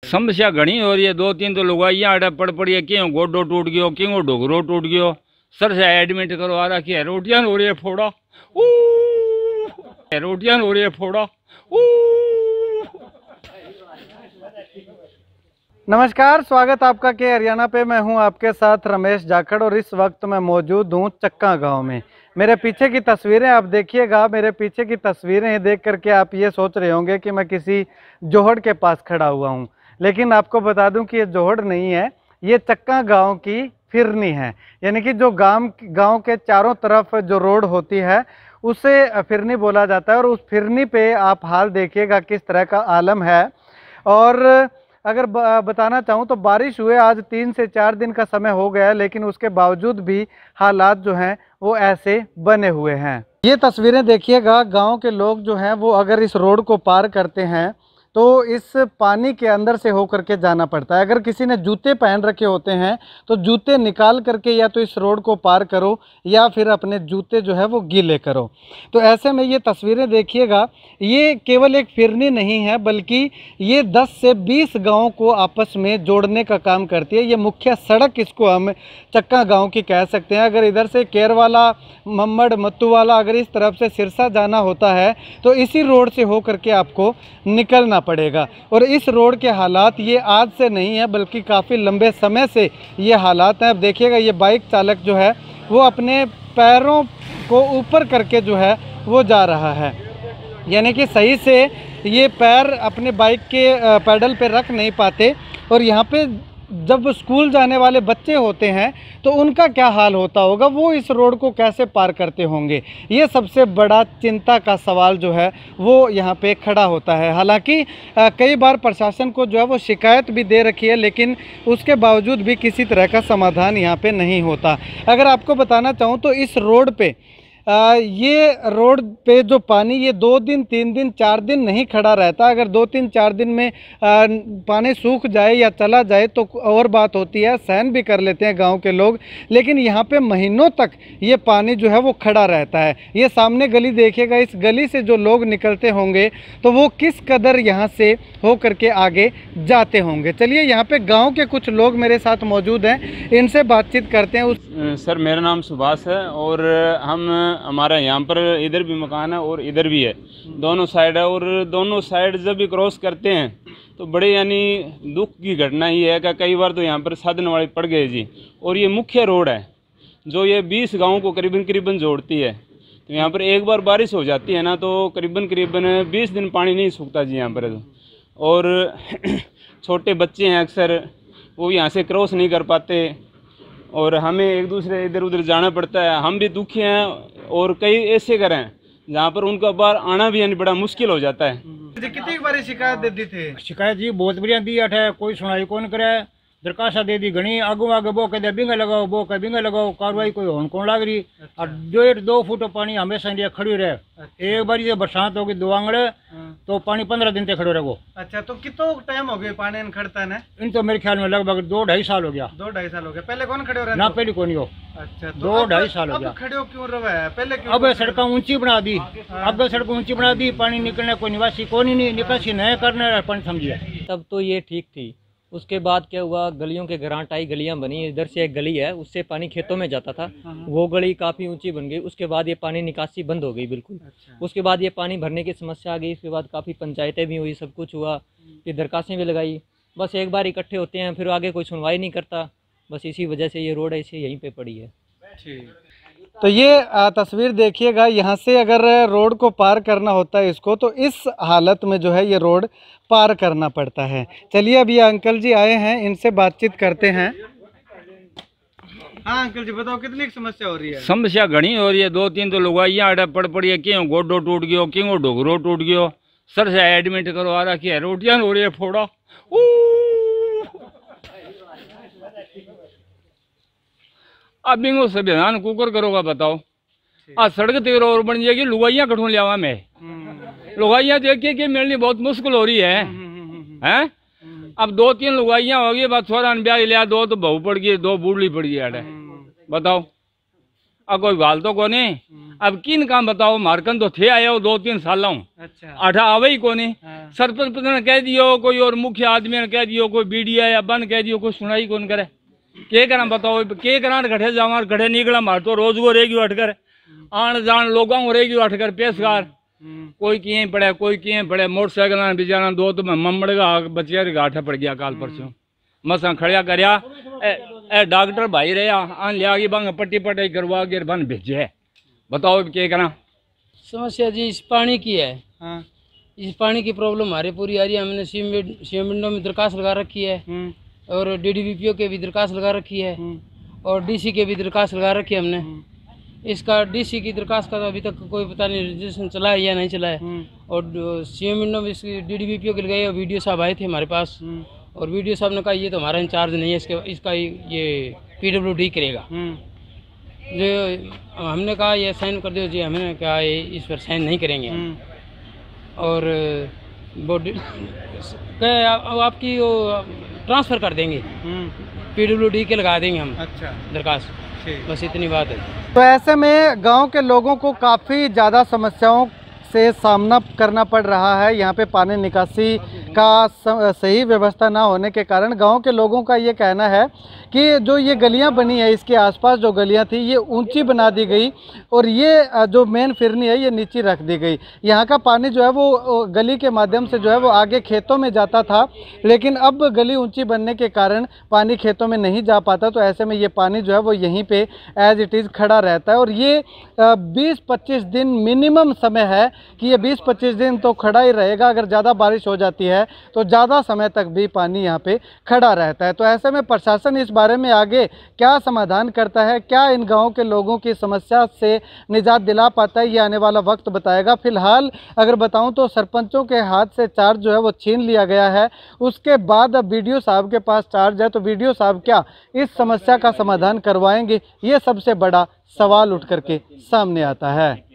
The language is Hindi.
समस्या घनी हो रही है। 2-3 तो लुगाइयाँ अड़े पड़ पड़ी है, क्यों गोडो टूट गयो, क्यों डोगरो टूट गयो, सर से एडमिट करो आ रखी है। रोटियां हो रही है फोड़ा, रोटियां हो रही है फोड़ा। नमस्कार, स्वागत आपका के हरियाणा पे। मैं हूं आपके साथ रमेश जाखड़ और इस वक्त मैं मौजूद हूं चक्का गांव में। मेरे पीछे की तस्वीरें आप देखिएगा। मेरे पीछे की तस्वीरें देख करके आप ये सोच रहे होंगे कि मैं किसी जोहड़ के पास खड़ा हुआ हूं, लेकिन आपको बता दूं कि ये जोहड़ नहीं है, ये चक्का गांव की फिरनी है। यानी कि जो गांव के चारों तरफ जो रोड होती है उसे फिरनी बोला जाता है। और उस फिरनी पे आप हाल देखिएगा किस तरह का आलम है। और अगर बताना चाहूँ तो बारिश हुए आज 3 से 4 दिन का समय हो गया, लेकिन उसके बावजूद भी हालात जो हैं वो ऐसे बने हुए हैं। ये तस्वीरें देखिएगा, गांव के लोग जो हैं वो अगर इस रोड को पार करते हैं तो इस पानी के अंदर से होकर के जाना पड़ता है। अगर किसी ने जूते पहन रखे होते हैं तो जूते निकाल करके या तो इस रोड को पार करो या फिर अपने जूते जो है वो गीले करो। तो ऐसे में ये तस्वीरें देखिएगा, ये केवल एक फिरनी नहीं है बल्कि ये 10 से 20 गाँव को आपस में जोड़ने का काम करती है। ये मुख्य सड़क इसको हम चक्का गाँव की कह सकते हैं। अगर इधर से केरवाला, मम्मड़, मत्तूवाला अगर इस तरफ से सिरसा जाना होता है तो इसी रोड से होकर के आपको निकलना पड़ेगा। और इस रोड के हालात ये आज से नहीं है बल्कि काफ़ी लंबे समय से ये हालात हैं। अब देखिएगा, ये बाइक चालक जो है वो अपने पैरों को ऊपर करके जो है वो जा रहा है, यानी कि सही से ये पैर अपने बाइक के पैडल पे रख नहीं पाते। और यहाँ पे जब स्कूल जाने वाले बच्चे होते हैं तो उनका क्या हाल होता होगा, वो इस रोड को कैसे पार करते होंगे, ये सबसे बड़ा चिंता का सवाल जो है वो यहाँ पे खड़ा होता है। हालांकि कई बार प्रशासन को जो है वो शिकायत भी दे रखी है, लेकिन उसके बावजूद भी किसी तरह का समाधान यहाँ पे नहीं होता। अगर आपको बताना चाहूँ तो इस रोड पे ये रोड पे जो पानी ये 2 दिन 3 दिन 4 दिन नहीं खड़ा रहता। अगर 2-3-4 दिन में पानी सूख जाए या चला जाए तो और बात होती है, सहन भी कर लेते हैं गांव के लोग, लेकिन यहाँ पे महीनों तक ये पानी जो है वो खड़ा रहता है। ये सामने गली देखिएगा, इस गली से जो लोग निकलते होंगे तो वो किस कदर यहाँ से हो करके आगे जाते होंगे। चलिए, यहाँ पे गाँव के कुछ लोग मेरे साथ मौजूद हैं, इनसे बातचीत करते हैं। सर, मेरा नाम सुभाष है और हमारा यहाँ पर इधर भी मकान है और इधर भी है, दोनों साइड है। और दोनों साइड जब भी क्रॉस करते हैं तो बड़े यानी दुख की घटना ही है कि कई बार तो यहाँ पर साधन वाले पड़ गए जी। और ये मुख्य रोड है जो ये 20 गाँव को करीबन जोड़ती है। तो यहाँ पर एक बार बारिश हो जाती है ना तो करीबन 20 दिन पानी नहीं सूखता जी यहाँ पर। और छोटे बच्चे हैं अक्सर, वो यहाँ से क्रॉस नहीं कर पाते और हमें एक दूसरे इधर उधर जाना पड़ता है। हम भी दुखी हैं और कई ऐसे घर हैं जहाँ पर उनका बाहर आना भी यानी बड़ा मुश्किल हो जाता है। कितनी बार शिकायत दे दी थी? शिकायत जी बहुत बढ़िया दी है, कोई सुनाई कौन करे। दरखास्त दे दी घनी, आगू आगे वो कहते बिंगा लगाओ, वो कह बिंगा लगाओ, कार्रवाई कोई होन कौन लाग रही। और 1.5-2 फुट पानी हमेशा इंडिया खड़ी रहे। एक बार ये बरसात होगी 2 आंगड़े तो पानी 15 दिन तक खड़ो रहेगो। अच्छा, तो कितना टाइम हो गया पानी इन खड़ता है? इन तो मेरे ख्याल में लगभग 2-2.5 साल हो गया। 2-2.5 साल हो गया। पहले कौन खड़े हो रहे ना, पहले कौन हो। अच्छा, 2-2.5 साल हो गया। खड़े हो क्यों रहे हैं? पहले क्यों? अब सड़क ऊंची बना दी, अब सड़क ऊंची बना दी, पानी निकलने कोई निवासी कौन ही नहीं, निकासी नहीं करने पानी समझिए। तब तो ये ठीक थी। उसके बाद क्या हुआ, गलियों के घराटाई गलियां बनी। इधर से एक गली है, उससे पानी खेतों में जाता था, वो गली काफ़ी ऊंची बन गई। उसके बाद ये पानी निकासी बंद हो गई बिल्कुल। उसके बाद ये पानी भरने की समस्या आ गई। उसके बाद काफ़ी पंचायतें भी हुई, सब कुछ हुआ, फिर दरखास्तें भी लगाई। बस एक बार इकट्ठे होते हैं फिर आगे कोई सुनवाई नहीं करता। बस इसी वजह से ये रोड ऐसे यहीं पर पड़ी है। तो ये तस्वीर देखिएगा, यहाँ से अगर रोड को पार करना होता है इसको तो इस हालत में जो है ये रोड पार करना पड़ता है। चलिए, अब ये अंकल जी आए हैं, इनसे बातचीत करते हैं। हाँ अंकल जी, बताओ कितनी समस्या हो रही है? समस्या घनी हो रही है। 2-3 तो लुगाइयाँ अड़े पड़ पड़ी है, क्यों गोडो टूट गयो, क्यों डोगरो टूट गयो, सर से एडमिट करो आ रखी है। रोटियां हो रही है फोड़ा। अब बिंगो संविधान कुकर करोगा बताओ। आज सड़क तेर और बन जाएगी, लुगाइयाँ कठूँ लियावा में। लुगाइयाँ देखिए कि मिलनी बहुत मुश्किल हो रही है हैं। अब 2-3 लुगाइयाँ होगी, बस थोड़ा ब्याह लिया, 2 तो बहू पड़ गई, 2 बूढ़ी पड़ गई। अरे बताओ, अब कोई गाल तो कोने। अब किन काम बताओ, मारकन तो थे आए हो 2-3 साल अच्छा आठा आवे ही कोने। हाँ। सरपंच ने कह दियो, कोई और मुख्य आदमी ने कह दियो, कोई बीडीआ या बन कह दियो, कोई सुनाई कौन करे। के करा बताओ, के करा गठे जावा गठे निकला मार तो रोज को रहेगी अटकर आन जान लोगों को रहेगी अटकर पेशकार। कोई किए पड़े, कोई किए पड़े, मोटरसाइकिल बेचारा दो तो ममड़गा बचिया गाठा पड़ गया काल परसों मसा खड़िया करया। ए डॉक्टर भाई रहा आन लिया बंग पट्टी पटाई करवा के बन भेजे। बताओ के करा। समस्या जी इस पानी की है। हाँ। इस पानी की प्रॉब्लम हमारे पूरी आ रही है। हमने सीएम विंडो में दरखास्त लगा रखी है और डीडीवीपीओ के भी दरखास्त लगा रखी है और डीसी के भी दरखास्त लगा रखी है हमने। इसका डीसी की दरखास्त का तो अभी तक कोई पता नहीं रजिस्ट्रेशन चला है या नहीं चला है। और सीएम विंडो में इसकी डीडीवीपीओ के लगाई और वीडियो साहब आए थे हमारे पास और वीडियो साहब ने कहा ये तो हमारा इंचार्ज नहीं है, इसका ये पीडब्ल्यूडी करेगा। जो हमने कहा ये साइन कर दो जी, हमने कहा ये इस पर साइन नहीं करेंगे। और बॉडी आपकी वो ट्रांसफ़र कर देंगे, पीडब्ल्यूडी के लगा देंगे हम। अच्छा दरखास्त, बस इतनी बात है। तो ऐसे में गांव के लोगों को काफ़ी ज़्यादा समस्याओं से सामना करना पड़ रहा है। यहाँ पे पानी निकासी का सही व्यवस्था ना होने के कारण गांव के लोगों का ये कहना है कि जो ये गलियां बनी है, इसके आसपास जो गलियां थी ये ऊंची बना दी गई और ये जो मेन फिरनी है ये नीचे रख दी गई। यहाँ का पानी जो है वो गली के माध्यम से जो है वो आगे खेतों में जाता था, लेकिन अब गली ऊंची बनने के कारण पानी खेतों में नहीं जा पाता। तो ऐसे में ये पानी जो है वो यहीं पे एज इट इज़ खड़ा रहता है और ये 20-25 दिन मिनिमम समय है कि ये 20-25 दिन तो खड़ा ही रहेगा। अगर ज़्यादा बारिश हो जाती है तो ज़्यादा समय तक भी पानी यहाँ पे खड़ा रहता है। तो ऐसे में प्रशासन इस बारे में आगे क्या समाधान करता है, क्या इन गाँव के लोगों की समस्या से निजात दिला पाता है, ये आने वाला वक्त बताएगा। फिलहाल अगर बताऊं तो सरपंचों के हाथ से चार्ज जो है वो छीन लिया गया है। उसके बाद अब बीडीओ साहब के पास चार्ज है, तो बीडीओ साहब क्या इस समस्या का समाधान करवाएंगे, ये सबसे बड़ा सवाल उठ करके सामने आता है।